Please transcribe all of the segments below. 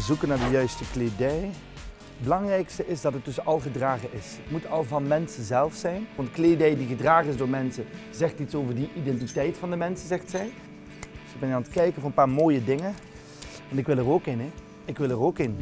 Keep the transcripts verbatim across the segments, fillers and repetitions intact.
zoeken naar de juiste kledij. Het belangrijkste is dat het dus al gedragen is. Het moet al van mensen zelf zijn. Want kledij die gedragen is door mensen zegt iets over die identiteit van de mensen, zegt zij. Dus ik ben aan het kijken voor een paar mooie dingen. En ik wil er ook in, hè. Ik wil er ook in.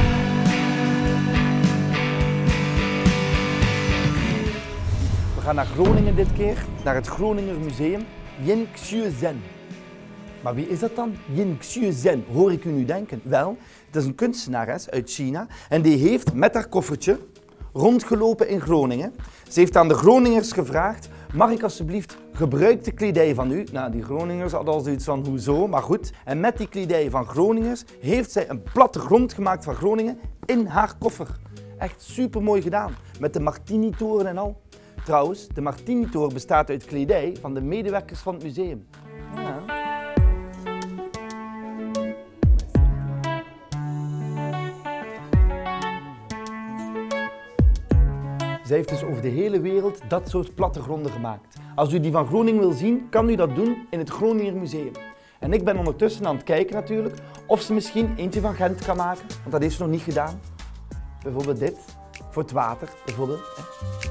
We gaan naar Groningen dit keer, naar het Groninger Museum. Yin Xiu Zhen. Maar wie is dat dan? Yin Xiu Zhen, hoor ik u nu denken? Wel, het is een kunstenares uit China en die heeft met haar koffertje rondgelopen in Groningen. Ze heeft aan de Groningers gevraagd, mag ik alsjeblieft gebruikte kledij van u? Nou, die Groningers hadden al zoiets van, hoezo? Maar goed. En met die kledij van Groningers heeft zij een plattegrond gemaakt van Groningen in haar koffer. Echt super mooi gedaan, met de Martini-toren en al. Trouwens, de Martini-toren bestaat uit kledij van de medewerkers van het museum. Ja. Zij heeft dus over de hele wereld dat soort plattegronden gemaakt. Als u die van Groningen wil zien, kan u dat doen in het Groninger Museum. En ik ben ondertussen aan het kijken natuurlijk of ze misschien eentje van Gent kan maken, want dat heeft ze nog niet gedaan. Bijvoorbeeld dit, voor het water bijvoorbeeld.